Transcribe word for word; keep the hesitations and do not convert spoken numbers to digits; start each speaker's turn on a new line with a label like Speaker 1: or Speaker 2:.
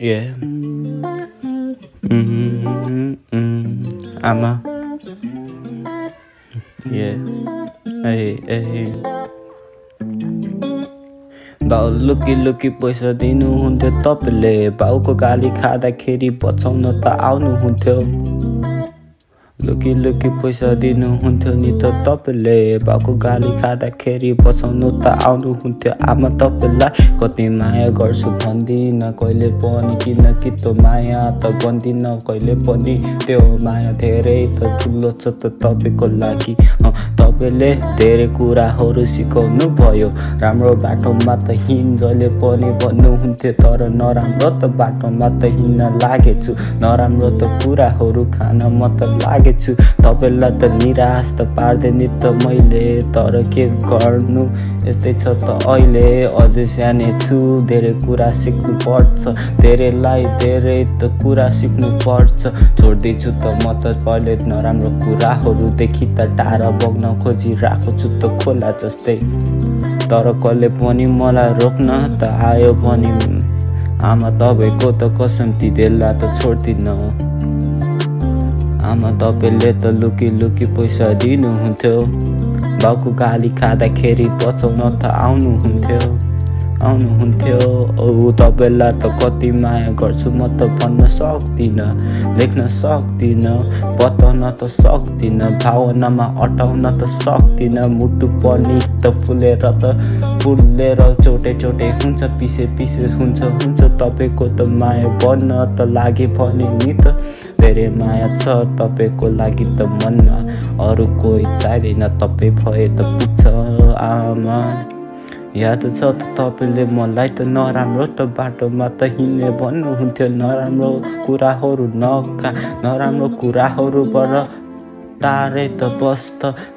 Speaker 1: Yeah. Mm-hmm. Mm-hmm. Ama. Yeah. Hey, hey. बाउ लुकी लुकी पैसा दिनुहुन्थ्यो तपाईँले बाउको गाली खाँदाखेरि बचाउन त आउनुहुन्थ्यो लुकी लुकी पैसा दिनुहुन्थ्यो नि त तपाईँले बाउको गाली खाँदाखेरि बचाउनु त आउनुहुन्थ्यो आमा तपाईँलाई कति माया गर्छु भन्दिनँ कहिले पनि किनकि त्यो माया त भन्दिनँ कहिले पनि त्यो माया धेरै त ठुलो छ त तपाईँको लागि तपाईँले धेरै कुराहरू सिकाउनु भयो राम्रो बाटोमा त हिँड जहिले पनि भन्नुहुन्थ्यो तर नराम्रो त बाटोमा त हिँड्न लागेछु नराम्रो त कुराहरू खान म त लागेछु तपाईँलाई त निराश त पार्दैन त मैले तर के गर्नु यस्तै छ त अहिले अझै सानै छु धेरै कुरा सिक्नु पर्छ धेरैलाई धेरै त कुरा सिक्नु पर्छ छोड्दैछु त म त पहिले नराम्रो कुराहरूदेखि त टाढा बग्न खोजिरहेको छु त खोला जस्तै तर कसले पनि मलाई रोक्न त आयो भने आमा तपाईँको त कसम दिँदैला त छोड्दिनँ आमा तपाईँले त लुकी लुकी पैसा दिनुहुन्थ्यो बाउको गाली खाँदाखेरि बचाउन त आउनुहुन्थ्यो आउनुहुन्थ्यो औ तपाईँलाई त कति माया गर्छु म त भन्न सक्दिनँ लेख्न सक्दिनँ बताउन त सक्दिनँ भावनामा अटाउन त सक्दिनँ मुटु पनि त फुलेर त फुलेर चोटे चोटे हुन्छ पिसे पिसे हुन्छ हुन्छ तपाईँको त माया बन्न त लागि भने नि त धेरै माया छ तपाईँको लागि त मनमा अरू कोही चाहिँदैन तपाईँ भए त पुग्छ आमा याद छ त तपाईँले मलाई त नराम्रो त बाटोमा त हिँड्ने भन्नुहुन्थ्यो नराम्रो कुराहरू नका नराम्रो कुराहरूबाट टाढै त बस् त